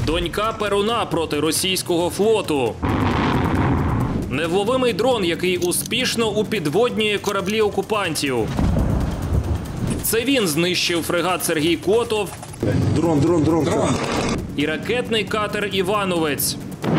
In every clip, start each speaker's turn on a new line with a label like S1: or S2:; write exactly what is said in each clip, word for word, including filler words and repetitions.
S1: Донька Перуна проти російського флоту. Невловимий дрон, який успішно упідводнює кораблі окупантів. Це він знищив фрегат Сергій Котов.
S2: Дрон, дрон, дрон, дрон.
S1: І ракетний катер «Івановець».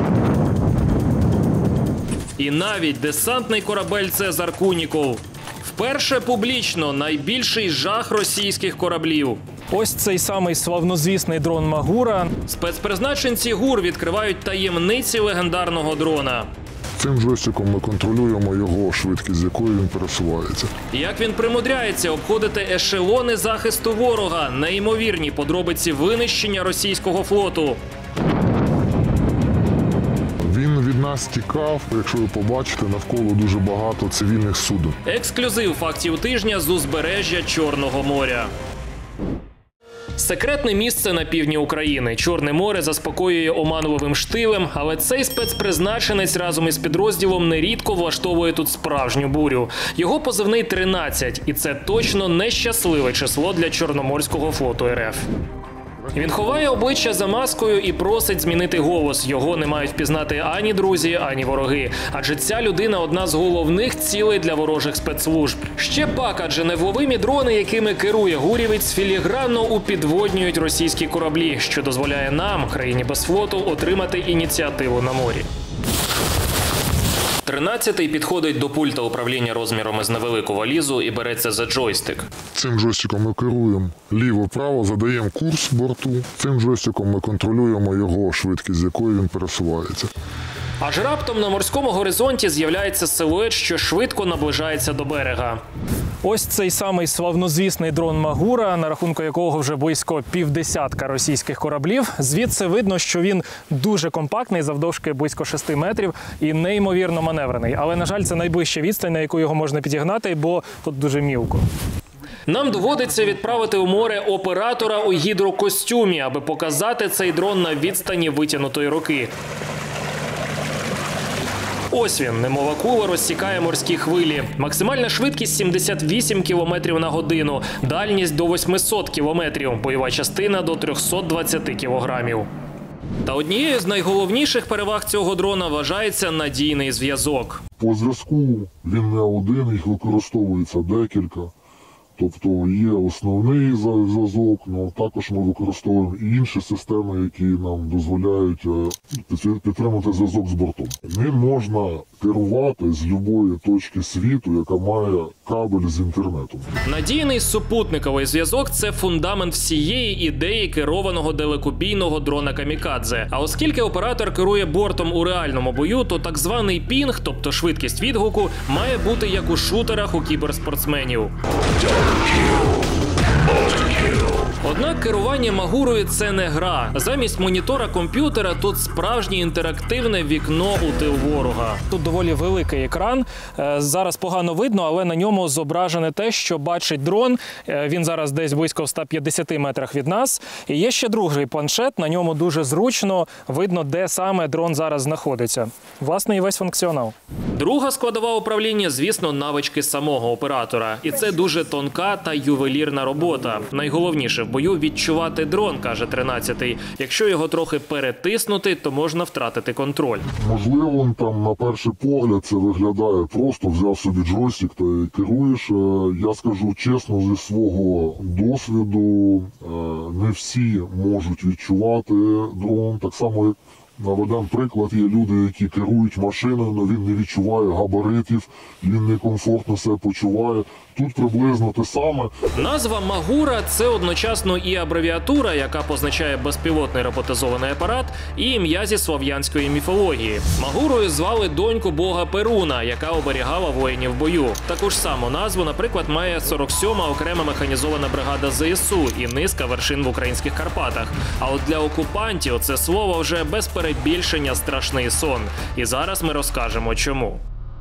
S1: І навіть десантний корабель «Цезар Куніков». Вперше публічно найбільший жах російських кораблів.
S3: Ось цей самий славнозвісний дрон «Магура».
S1: Спецпризначенці ГУР відкривають таємниці легендарного дрона.
S4: Цим джойстиком ми контролюємо його швидкість, з якою він пересувається.
S1: Як він примудряється обходити ешелони захисту ворога, неймовірні подробиці винищення російського флоту.
S4: Він від нас тікав, якщо ви побачите, навколо дуже багато цивільних суден.
S1: Ексклюзив фактів тижня з узбережжя Чорного моря. Секретне місце на півдні України. Чорне море заспокоює оманливим штилем, але цей спецпризначенець разом із підрозділом нерідко влаштовує тут справжню бурю. Його позивний тринадцять, і це точно нещасливе число для Чорноморського флоту РФ. Він ховає обличчя за маскою і просить змінити голос. Його не мають впізнати ані друзі, ані вороги. Адже ця людина – одна з головних цілей для ворожих спецслужб. Ще пак, адже невловимі дрони, якими керує гурівець, філігранно упідводнюють російські кораблі, що дозволяє нам, країні без флоту, отримати ініціативу на морі. Тринадцятий підходить до пульта управління розміром із невелику валізу і береться за джойстик.
S4: Цим джойстиком ми керуємо ліво-право, задаємо курс борту. Цим джойстиком ми контролюємо його швидкість, з якою він пересувається.
S1: Аж раптом на морському горизонті з'являється силует, що швидко наближається до берега.
S3: Ось цей самий славнозвісний дрон «Магура», на рахунку якого вже близько півдесятка російських кораблів. Звідси видно, що він дуже компактний, завдовжки близько шести метрів і неймовірно маневрений. Але, на жаль, це найближча відстань, на яку його можна підігнати, бо тут дуже мілко.
S1: Нам доводиться відправити у море оператора у гідрокостюмі, аби показати цей дрон на відстані витягнутої руки. Ось він, немов акула, розсікає морські хвилі. Максимальна швидкість – сімдесят вісім кілометрів на годину, дальність – до восьмисот кілометрів, бойова частина – до трьохсот двадцяти кілограмів. Та однією з найголовніших переваг цього дрона вважається надійний зв'язок.
S4: По зв'язку він не один, їх використовується декілька. Тобто є основний зв'язок, але також ми використовуємо і інші системи, які нам дозволяють підтримати зв'язок з бортом. Ним можна керувати з будь-якої точки світу, яка має кабель з інтернетом.
S1: Надійний супутниковий зв'язок – це фундамент всієї ідеї керованого далекобійного дрона «Камікадзе». А оскільки оператор керує бортом у реальному бою, то так званий пінг, тобто швидкість відгуку, має бути як у шутерах у кіберспортсменів. Однак керування «Магурою» – це не гра. Замість монітора комп'ютера тут справжнє інтерактивне вікно у тил ворога.
S3: Тут доволі великий екран. Зараз погано видно, але на ньому зображене те, що бачить дрон. Він зараз десь близько в ста п'ятдесяти метрах від нас. І є ще другий планшет, на ньому дуже зручно видно, де саме дрон зараз знаходиться. Власне, і весь функціонал.
S1: Друга складова управління, звісно, навички самого оператора. І це дуже тонка та ювелірна робота. Найголовніше в бою відчувати дрон, каже тринадцятий. Якщо його трохи перетиснути, то можна втратити контроль.
S4: Можливо, там на перший погляд це виглядає просто, взяв собі джойстик та й керуєш. Я скажу чесно, зі свого досвіду, не всі можуть відчувати дрон. Так само, як наведемо приклад, є люди, які керують машиною, але він не відчуває габаритів, він некомфортно себе почуває. Тут приблизно те саме.
S1: Назва «Магура» – це одночасно і абревіатура, яка позначає безпілотний роботизований апарат, і ім'я зі слов'янської міфології. Магурою звали доньку бога Перуна, яка оберігала воїнів в бою. Таку ж саму назву, наприклад, має сорок сьома окрема механізована бригада ЗСУ і низка вершин в українських Карпатах. А от для окупантів це слово вже без перебільшення страшний сон. І зараз ми розкажемо, чому.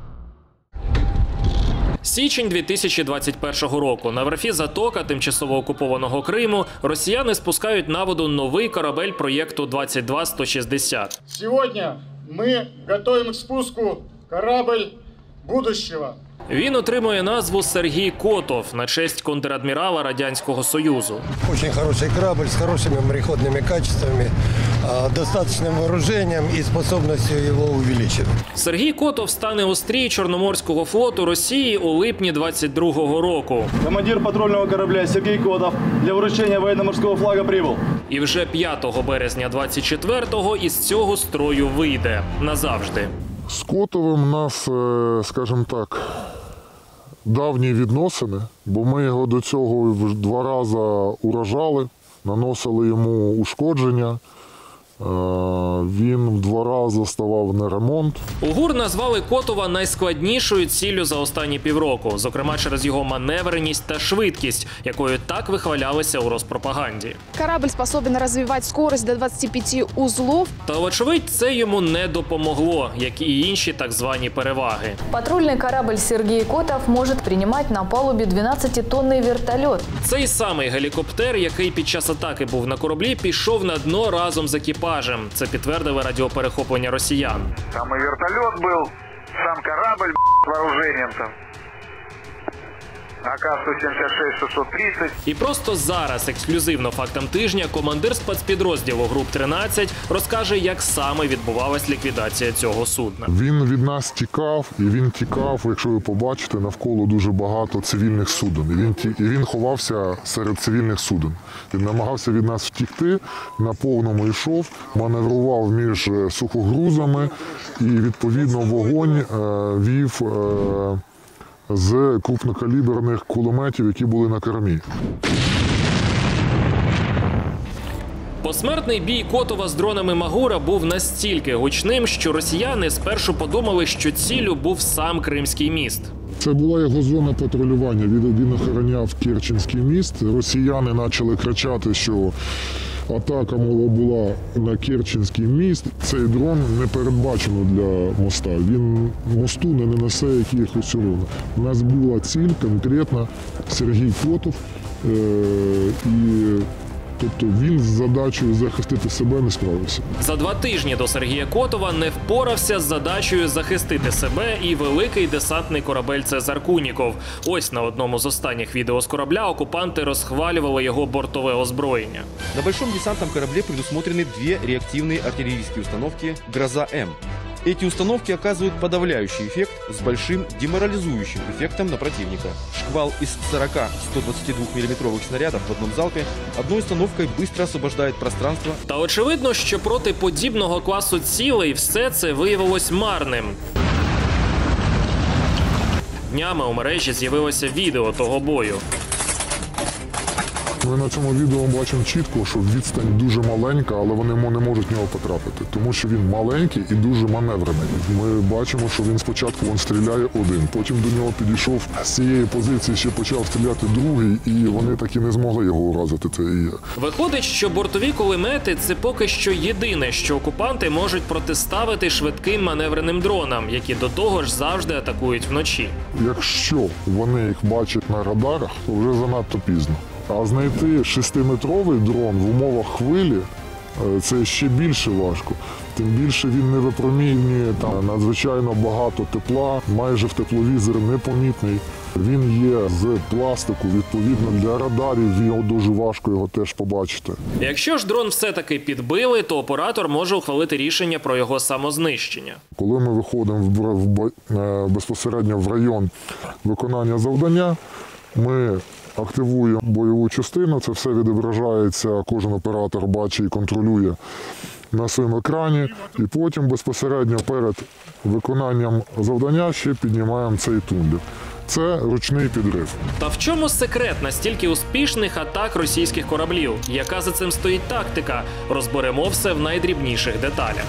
S1: Січень дві тисячі двадцять першого року. На верфі Затока тимчасово окупованого Криму росіяни спускають на воду новий корабель проєкту двадцять два сто шістдесят.
S5: Сьогодні ми готуємо к спуску корабль будущего.
S1: Він отримує назву Сергій Котов на честь контрадмірала Радянського Союзу.
S5: Очень хороший корабль с хорошими мореходными качествами, а, достаточным вооружением и способностью его увеличить.
S1: Сергій Котов стане у стрій Чорноморського флоту Росії у липні двадцять другого року.
S6: Командир патрульного корабля Сергей Котов для вручения военно-морского флага прибыл.
S1: І вже п'ятого березня двадцять четвертого із цього строю вийде назавжди.
S4: З Котовим у нас, е, скажімо так, давні відносини, бо ми його до цього вже два рази уражали, наносили йому ушкодження. Е, Він два рази ставав на ремонт.
S1: У ГУР назвали Котова найскладнішою ціллю за останні півроку, зокрема через його маневреність та швидкість, якою так вихвалялися у Роспропаганді.
S7: Корабль способен развивать скорость до двадцати пяти узлов.
S1: Та, вочевидь, це йому не допомогло, як і інші так звані переваги.
S8: Патрульный корабль «Сергей Котов» может принимать на палубе двенадцатитонный вертолет.
S1: Цей самий гелікоптер, який під час атаки був на кораблі, пішов на дно разом з екіпажем. Це підтвердили радіоперехоплення росіян.
S9: Там и вертолет был, сам корабль с вооружением там. А К сто семьдесят шесть шестьсот тридцать.
S1: І просто зараз, ексклюзивно фактам тижня, командир спецпідрозділу груп тринадцять розкаже, як саме відбувалась ліквідація цього судна.
S4: Він від нас тікав, і він тікав, якщо ви побачите, навколо дуже багато цивільних суден. І він, ті- і він ховався серед цивільних суден. Він намагався від нас втікти, на повному йшов, маневрував між е, сухогрузами і, відповідно, вогонь е, вів е, з крупнокаліберних кулеметів, які були на кормі.
S1: Посмертний бій Котова з дронами Магура був настільки гучним, що росіяни спершу подумали, що ціллю був сам Кримський міст.
S4: Це була його зона патрулювання. Він, він охороняв Керченський міст. Росіяни почали кричати, що атака мова була на Керченський міст. Цей дрон не передбачено для моста. Він мосту не нанесе якихось урон. У нас була ціль конкретно Сергій Котов. Е- і Тобто він з задачею захистити себе не справився.
S1: За два тижні до Сергія Котова не впорався з задачею захистити себе і великий десантний корабель «Цезар Куніков». Ось на одному з останніх відео з корабля окупанти розхвалювали його бортове озброєння.
S10: На большом десантном корабле предусмотрены две реактивные артиллерийские установки «Гроза-М». Эти установки оказывают подавляющий эффект с большим деморализующим эффектом на противника. Шквал из сорока — ста двадцати двух миллиметровых снарядов в одном залпе одной установкой быстро освобождает пространство.
S1: Та очевидно, що проти подібного класу цілей все це виявилось марним. Днями у мережі з'явилося відео того бою.
S4: Ми на цьому відео бачимо чітко, що відстань дуже маленька, але вони мо- не можуть в нього потрапити, тому що він маленький і дуже маневрений. Ми бачимо, що він спочатку він стріляє один, потім до нього підійшов з цієї позиції, ще почав стріляти другий, і вони так і не змогли його уразити. Це і є.
S1: Виходить, що бортові кулемети – це поки що єдине, що окупанти можуть протиставити швидким маневреним дронам, які до того ж завжди атакують вночі.
S4: Якщо вони їх бачать на радарах, то вже занадто пізно. А знайти шестиметровий дрон в умовах хвилі е, – це ще більше важко. Тим більше він не випромінює там надзвичайно багато тепла, майже в тепловізор непомітний. Він є з пластику, відповідно для радарів його дуже важко його теж побачити.
S1: Якщо ж дрон все-таки підбили, то оператор може ухвалити рішення про його самознищення.
S4: Коли ми виходимо в, бр- в, бо- е, безпосередньо в район виконання завдання, ми активуємо бойову частину, це все відображається, кожен оператор бачить і контролює на своєму екрані. І потім безпосередньо перед виконанням завдання ще піднімаємо цей тумблер. Це ручний підрив.
S1: Та в чому секрет настільки успішних атак російських кораблів? Яка за цим стоїть тактика? Розберемо все в найдрібніших деталях.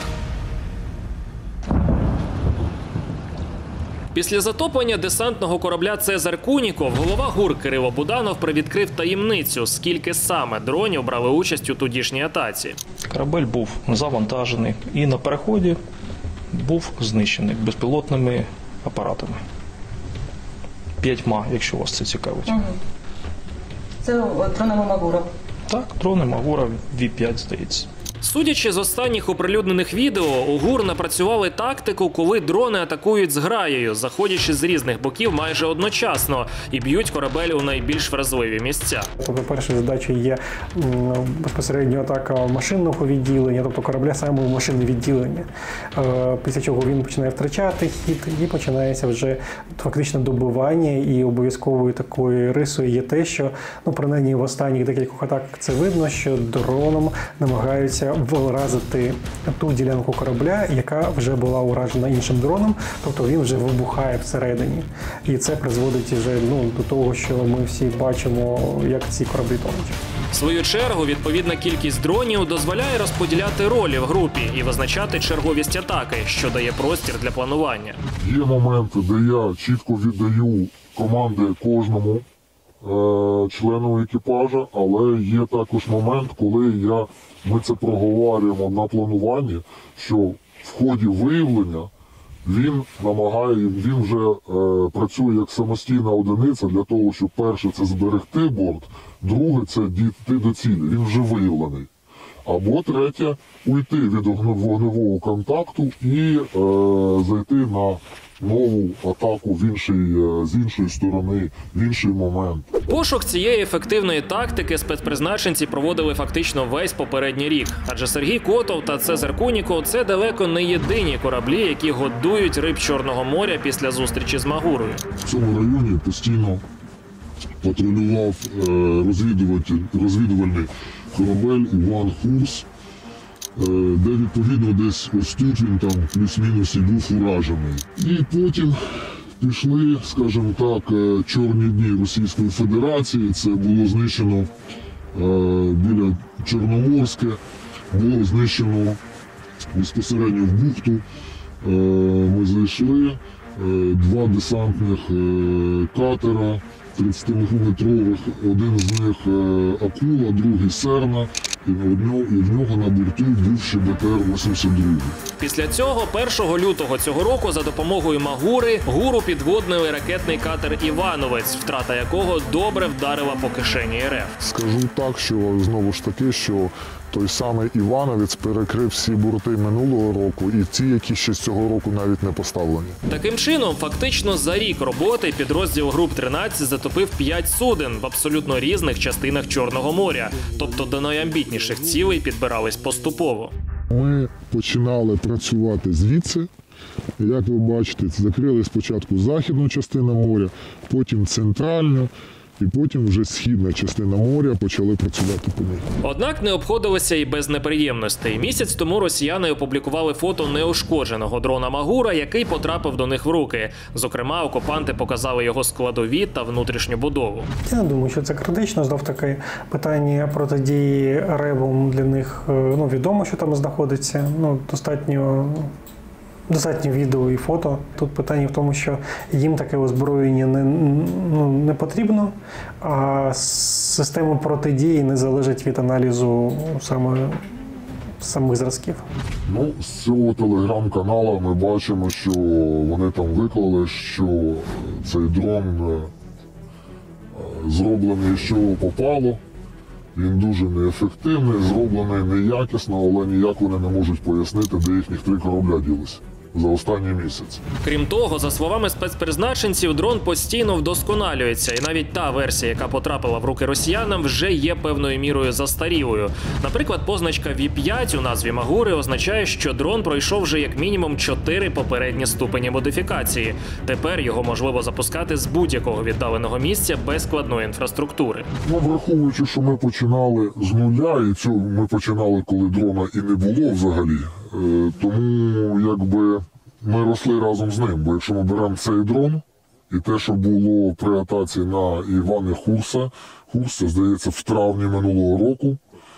S1: Після затоплення десантного корабля «Цезар Куніков» голова ГУР Кирило Буданов привідкрив таємницю, скільки саме дронів брали участь у тодішній атаці.
S11: Корабель був завантажений і на переході був знищений безпілотними апаратами. П'ятьма, якщо вас це цікавить.
S12: Угу. Це дрони Магура?
S11: Так, дрони Магура Ві п'ять, здається.
S1: Судячи з останніх оприлюднених відео, у ГУР напрацювали тактику, коли дрони атакують зграєю, заходячи з різних боків майже одночасно і б'ють корабель у найбільш вразливі місця.
S12: Тобто першою задачею є безпосередньо атака машинного відділення, тобто корабля саме в машинне відділення. Після чого він починає втрачати хід і починається вже фактично добивання. І обов'язковою такою рисою є те, що, ну, принаймні в останніх декількох атаках це видно, що дроном намагаються вразити ту ділянку корабля, яка вже була уражена іншим дроном, тобто він вже вибухає всередині. І це призводить вже, ну, до того, що ми всі бачимо, як ці кораблі тонуть.
S1: В свою чергу, відповідна кількість дронів дозволяє розподіляти ролі в групі і визначати черговість атаки, що дає простір для планування.
S4: Є моменти, де я чітко віддаю команди кожному е- члену екіпажа, але є також момент, коли я, ми це проговорюємо на плануванні, що в ході виявлення він намагає, він вже е, працює як самостійна одиниця для того, щоб перше це зберегти борт, друге це дійти до цілі, він вже виявлений. Або третє уйти від вогневого контакту і е, зайти на нову атаку в інший, з іншої сторони, в інший момент.
S1: Пошук цієї ефективної тактики спецпризначенці проводили фактично весь попередній рік. Адже Сергій Котов та Цезар Куніков – це далеко не єдині кораблі, які годують риб Чорного моря після зустрічі з Магурою.
S4: В цьому районі постійно патрулював розвідувальний корабель Іван Хурс, де відповідно десь ось тут він там плюс-мінус і був уражений. І потім пішли, скажімо так, чорні дні Російської Федерації. Це було знищено е, біля Чорноморське, було знищено безпосередньо в бухту. Е, ми зайшли, е, два десантних е, катера тридцятиметрових, один з них е, Акула, другий Серна. І в нього на борту був ще Б Т Р вісімдесят два.
S1: Після цього, першого лютого цього року, за допомогою Магури, ГУРу підводнили ракетний катер «Івановець», втрата якого добре вдарила по кишені Р Ф.
S4: Скажу так, що знову ж таки, що той самий «Івановець» перекрив всі борти минулого року і ті, які ще з цього року навіть не поставлені.
S1: Таким чином, фактично за рік роботи підрозділ груп тринадцять затопив п'ять суден в абсолютно різних частинах Чорного моря, тобто до найамбітніших цілей підбирались поступово.
S4: Ми починали працювати звідси. Як ви бачите, закрили спочатку західну частину моря, потім центральну. І потім вже східна частина моря почали працювати по ній.
S1: Однак не обходилося і без неприємностей. Місяць тому росіяни опублікували фото неушкодженого дрона Магура, який потрапив до них в руки. Зокрема, окупанти показали його складові та внутрішню будову.
S12: Я не думаю, що це критично. Знов таки питання протидії ребам для них, ну, відомо, що там знаходиться. Ну, достатньо... Достатньо відео і фото. Тут питання в тому, що їм таке озброєння не, ну, не потрібно, а система протидії не залежить від аналізу саме самих зразків.
S4: Ну, з цього телеграм-каналу ми бачимо, що вони там виклали, що цей дрон зроблений з чого попало. Він дуже неефективний, зроблений неякісно, але ніяк вони не можуть пояснити, де їхніх три корабля ділися за останній місяць.
S1: Крім того, за словами спецпризначенців, дрон постійно вдосконалюється, і навіть та версія, яка потрапила в руки росіянам, вже є певною мірою застарілою. Наприклад, позначка Ві п'ять у назві Магури означає, що дрон пройшов вже як мінімум чотири попередні ступені модифікації. Тепер його можливо запускати з будь-якого віддаленого місця без складної інфраструктури.
S4: Ну, враховуючи, що ми починали з нуля, і цього ми починали, коли дрона і не було взагалі, тому якби ми росли разом з ним, бо якщо ми беремо цей дрон і те, що було при атаці на Івана Хурса, Хурса, здається, в травні минулого року,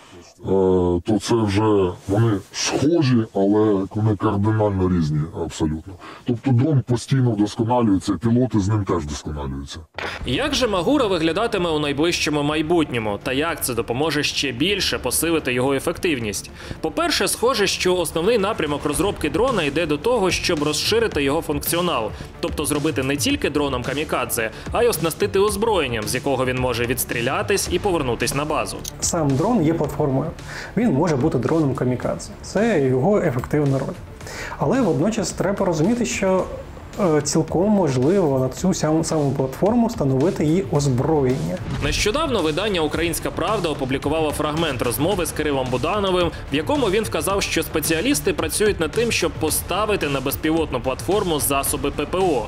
S4: то це вже вони схожі, але вони кардинально різні абсолютно. Тобто дрон постійно вдосконалюється, пілоти з ним теж вдосконалюються.
S1: Як же Магура виглядатиме у найближчому майбутньому? Та як це допоможе ще більше посилити його ефективність? По-перше, схоже, що основний напрямок розробки дрона йде до того, щоб розширити його функціонал. Тобто зробити не тільки дроном камікадзе, а й оснастити озброєнням, з якого він може відстрілятись і повернутись на базу.
S12: Сам дрон є платформою. Він може бути дроном камікадзе. Це його ефективна роль. Але водночас треба розуміти, що цілком можливо на цю саму, саму платформу встановити її озброєння.
S1: Нещодавно видання «Українська правда» опублікувало фрагмент розмови з Кирилом Будановим, в якому він вказав, що спеціалісти працюють над тим, щоб поставити на безпілотну платформу засоби ППО.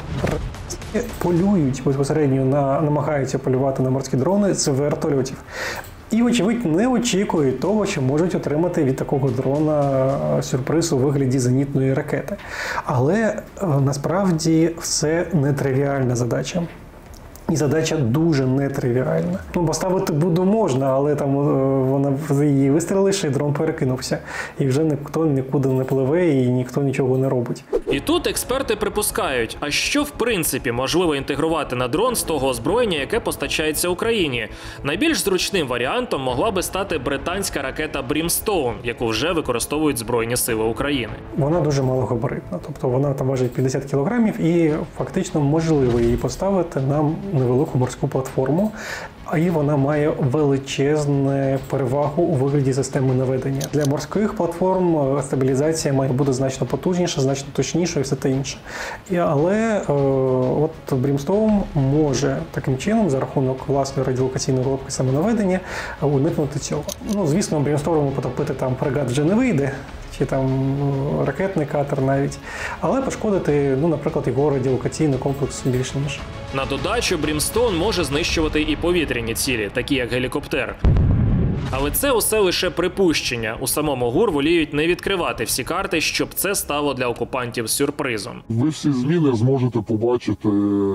S12: Полюють безпосередньо, на, намагаються полювати на морські дрони з вертольотів. І, вочевидь, не очікують того, що можуть отримати від такого дрона сюрприз у вигляді зенітної ракети. Але насправді це нетривіальна задача. І задача дуже нетривіальна. Ну, поставити буду можна, але там вона її вистрілиш, і дрон перекинувся. І вже ніхто нікуди не пливе, і ніхто нічого не робить.
S1: І тут експерти припускають, а що в принципі можливо інтегрувати на дрон з того озброєння, яке постачається Україні? Найбільш зручним варіантом могла би стати британська ракета Brimstone, яку вже використовують Збройні сили України.
S12: Вона дуже малогабаритна, тобто вона там важить п'ятдесят кілограмів і фактично можливо її поставити на невелику морську платформу, а і вона має величезну перевагу у вигляді системи наведення. Для морських платформ стабілізація має бути значно потужніша, значно точніша і все те інше. І, але е, от Brimstone може таким чином, за рахунок власної радіолокаційної коробки самонаведення, уникнути цього. Ну, звісно, Brimstone потопити там фрегат вже не вийде, чи там ракетний катер навіть, але пошкодити, ну, наприклад, його радіолокаційний комплекс більше ніж.
S1: На додачу, Brimstone може знищувати і повітряні цілі, такі як гелікоптер. Але це усе лише припущення. У самому ГУР воліють не відкривати всі карти, щоб це стало для окупантів сюрпризом.
S4: Ви всі зміни зможете побачити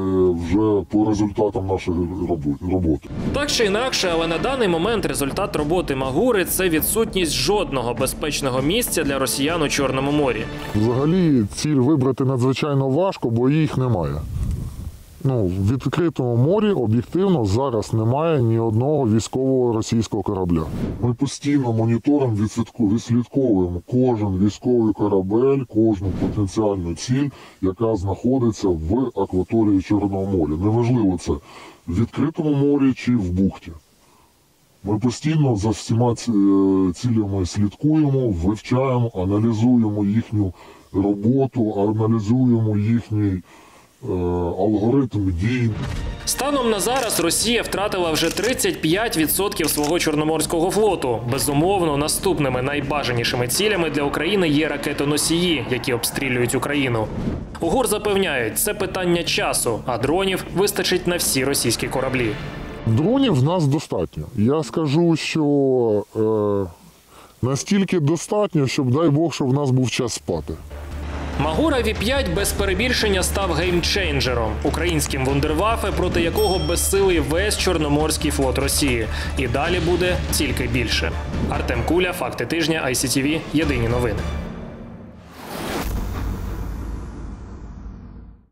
S4: вже по результатам нашої роботи.
S1: Так чи інакше, але на даний момент результат роботи МАГУРи – це відсутність жодного безпечного місця для росіян у Чорному морі.
S4: Взагалі ціль вибрати надзвичайно важко, бо їх немає. Ну, в відкритому морі об'єктивно зараз немає ні одного військового російського корабля. Ми постійно моніторимо, відслідковуємо кожен військовий корабель, кожну потенціальну ціль, яка знаходиться в акваторії Чорного моря. Неважливо це в відкритому морі чи в бухті. Ми постійно за всіма цілями слідкуємо, вивчаємо, аналізуємо їхню роботу, аналізуємо їхній алгоритм дій.
S1: Станом на зараз Росія втратила вже тридцять п'ять відсотків свого Чорноморського флоту. Безумовно, наступними найбажанішими цілями для України є ракетоносії, які обстрілюють Україну. У ГУР запевняють, це питання часу, а дронів вистачить на всі російські кораблі.
S4: Дронів в нас достатньо. Я скажу, що е, настільки достатньо, щоб, дай Бог, щоб в нас був час спати.
S1: Магура Ві п'ять без перебільшення став геймчейнджером, українським вундерваффе, проти якого безсилий весь Чорноморський флот Росії. І далі буде тільки більше. Артем Куля, Факти тижня, ай сі ті ві, єдині новини.